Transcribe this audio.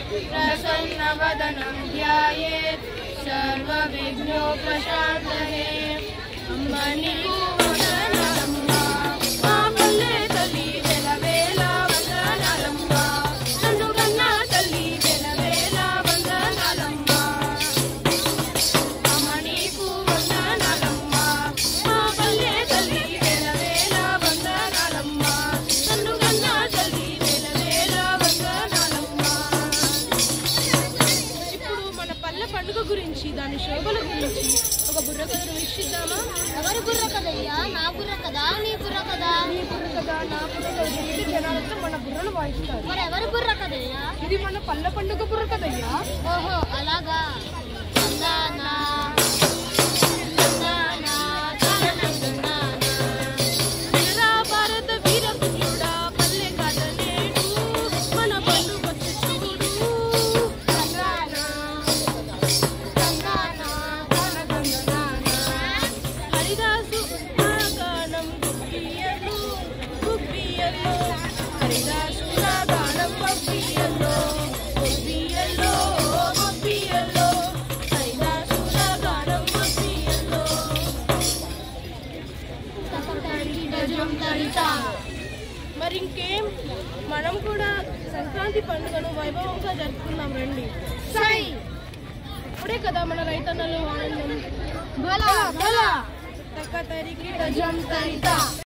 प्रसन्नवदनं ध्यायेत् सर्वविघ्नोपशान्तये। अम्मा నీకు వందనాలమ్మా, మా పల్లె తల్లి వెలవేల వందనాలమ్మా, నన్ను కన్నా తల్లి వెలవేల వందనాలమ్మా. అమ్మ నీకు వందనాలమ్మా, మా పల్లె తల్లి వెలవేల వందనాలమ్మా, నన్ను కన్నా తల్లి వెలవేల వందనాలమ్మా. ఇప్పుడు మన పల్లె పండుగ గురించి, దాని శోభల గురించి ఒక బుర్ర కథను వీక్షిద్దామా? ఎవరి బుర్ర కదయ్యా? నా బుర్ర కదా, నీ బుర్ర కదా? నీ బుర్ర కదా, నా బుర్ర కదా. ఇది జనాలతో మన బుర్రను వాయిస్తారు. మరి ఎవరి బుర్ర కదయ్యా? ఇది మన పల్లె పండుగ బుర్ర కదయ్యా. ఓహో అలాగా. భారత వీర పుత్రుడా పల్లె కథ నేడు మన పండుగొచ్చి చూడు. హరిదాసు గానం గుబ్బియలు గుబ్బియలు, హరిదాసు గానం గుబ్బియలు గుబ్బియలు గుబ్బియలు, హరిదాసు గానం గుబ్బియలు. మరి ఇంకేం, మనం కూడా సంక్రాంతి పండుగను వైభవంగా జరుపుకుందాం రండి. ఇప్పుడే కదా మన రైతన్నలు ఆనందం. తక్క తరికి గజం తరిత.